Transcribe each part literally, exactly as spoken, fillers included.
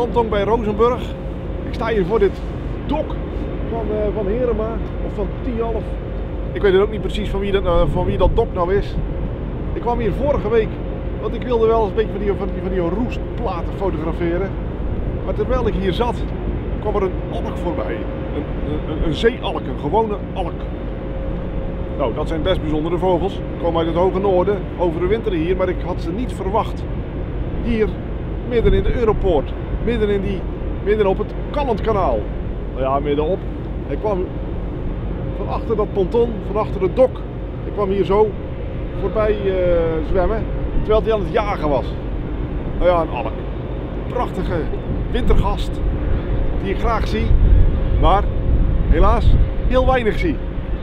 landtong bij Rozenburg. Ik sta hier voor dit dok van, uh, van Herema of van Tialf. Ik weet het ook niet precies van wie, dat, uh, van wie dat dok nou is. Ik kwam hier vorige week, want ik wilde wel eens een beetje van die, van die, van die roestplaten fotograferen. Maar terwijl ik hier zat, kwam er een alk voorbij. Een, een, een zeealk, een gewone alk. Nou, dat zijn best bijzondere vogels. Ze komen uit het hoge noorden, over de winter hier, maar ik had ze niet verwacht. Hier, midden in de Europoort, midden, in die, midden op het Kallentkanaal. Nou ja, middenop. Hij kwam van achter dat ponton, van achter het dok. Ik kwam hier zo voorbij uh, zwemmen, terwijl hij aan het jagen was. Nou ja, een alk. Prachtige wintergast, die ik graag zie, maar helaas heel weinig zie.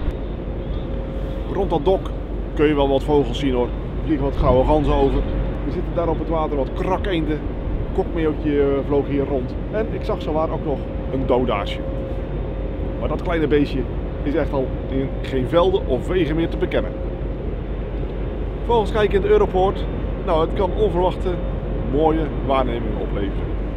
Rond dat dok kun je wel wat vogels zien hoor. Er vliegen wat gouden ganzen over. Er zitten daar op het water wat krakeenden. Kokmeeuwtje vloog hier rond. En ik zag zowaar ook nog een dodaasje. Maar dat kleine beestje is echt al in geen velden of wegen meer te bekennen. Vogels kijken in de Europoort. Nou, het kan onverwachte mooie waarnemingen opleveren.